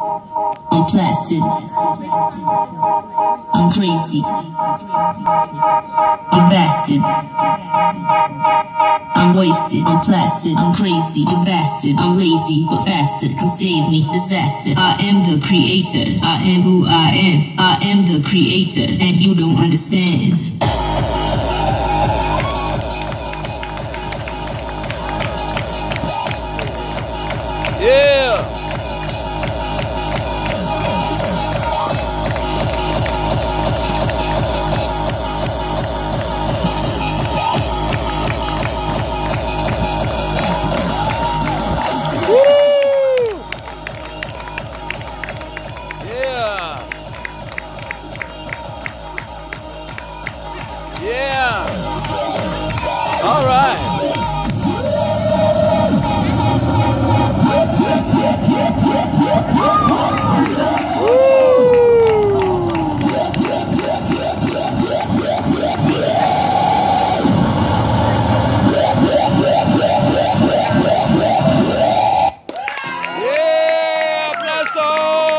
I'm plastic. I'm crazy. I'm bastard. I'm wasted. I'm plastic. I'm crazy. I'm bastard. I'm lazy, but faster. Come save me. Disaster. I am the creator. I am who I am. I am the creator, and you don't understand. Yeah. Woo! Yeah. Yeah. All right. Yeah, bless all.